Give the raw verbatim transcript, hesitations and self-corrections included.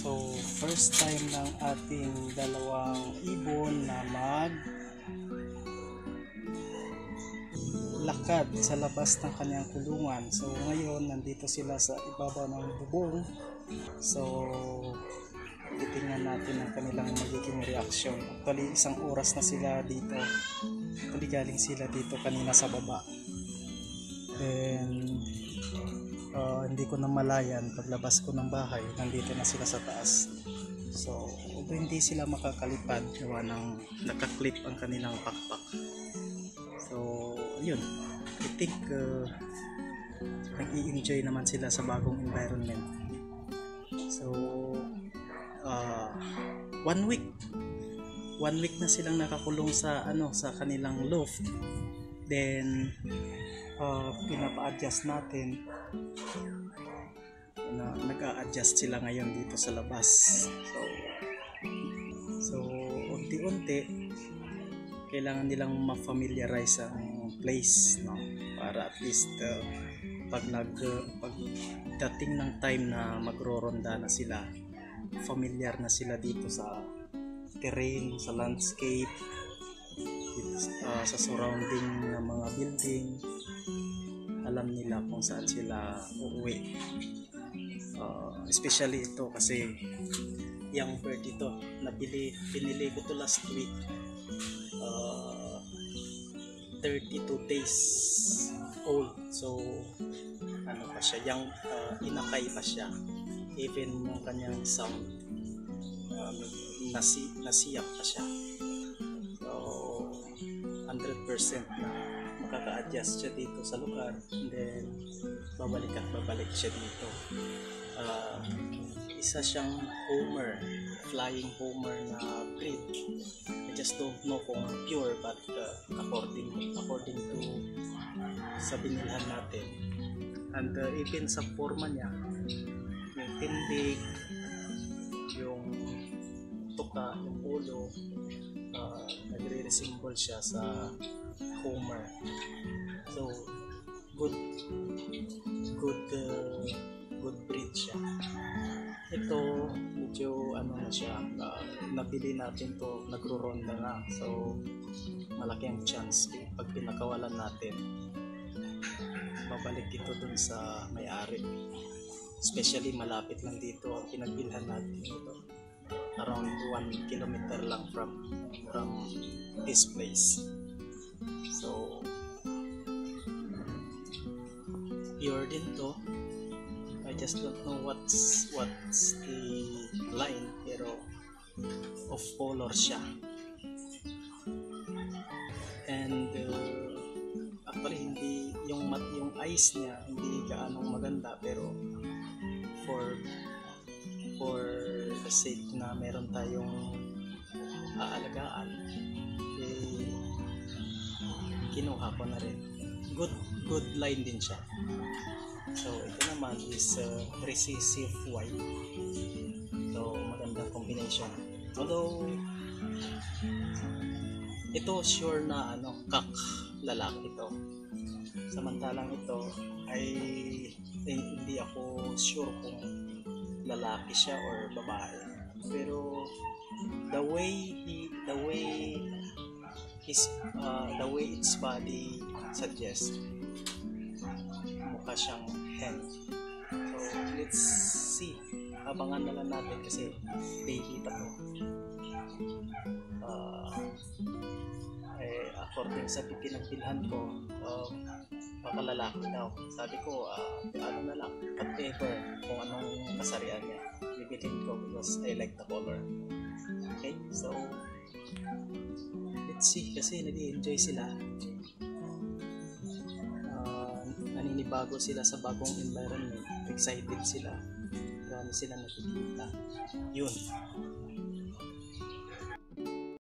So, first time ng ating dalawang ibon na mag lakad sa labas ng kanyang kulungan. So, ngayon nandito sila sa ibabaw ng bubong. So, titingnan natin ang kanilang magiging reaksyon. Actually, isang oras na sila dito. Actually, galing sila dito kanina sa baba. And uh, hindi ko na malayan, paglabas ko ng bahay, nandito na sila sa taas. So, although hindi sila makakalipad, gawa ng nakaklip ang kanilang pakpak. So, yun. I think uh, nag-i-enjoy naman sila sa bagong environment. So, uh, one week. One week na silang nakakulong sa ano sa kanilang loft. Then, uh, pinapa-adjust natin. Na, nag-a-adjust sila ngayon dito sa labas. So, so unti-unti kailangan nilang ma-familiarize ang place, no? Para at least uh, pag nag uh, pag dating ng time na magro-ronda na sila, familiar na sila dito sa terrain, sa landscape, dito, uh, sa surrounding ng mga building. Alam nila kung saan sila uuwi. Uh, especially ito kasi young bird ito, nabili pinili ko to last week. uh, thirty-two days old, so ano pa siya, young, uh, inakay pa siya, even yung kanyang sound uh, nasi, nasiyak pa siya. So one hundred percent na makaka-adjust siya dito sa lugar, and then babalik at babalik siya dito. Uh, isa siyang homer, flying homer na breed. I just don't know kung pure, but uh, according according to sa binilhan natin, and uh, even sa forma niya, yung tindig, yung tuka, yung ulo, uh, nagre-resemble siya sa homer. So good good uh, good breed siya. Ito medyo ano na siya, uh, nabili natin to, nagro-ronda na, so malaki ang chance pag pinakawalan natin, babalik ito dun sa may-ari. Especially malapit lang dito ang pinagbilhan natin ito, around one kilometer lang from from this place. So pure din to. I just don't know what's what's the line, pero of color siya. And uh, actually hindi yung mat yung eyes niya hindi gaano maganda, pero for for the sake na meron tayong aalagaan, eh, kinuha ko na rin. Good good line din siya. So ito naman is uh, recessive white. So magandang combination. Although ito sure na ano, kak lalaki ito. Samantalang ito ay eh, hindi ako sure kung lalaki siya or babae. Pero the way he, the way his uh, the way its body suggests, mukha siyang hen. So let's see, abangan na lang natin kasi baby pa to. Uh, eh, according sa pinagbilhan ko, uh, baka lalaki daw. Sabi ko, uh, ano na lang, whatever kung anong kasarian niya, bibilhin ko because I like the color. Okay, so let's see, kasi nag-i-enjoy sila. Naninibago sila sa bagong environment, excited sila, marami sila nakikita. Yun.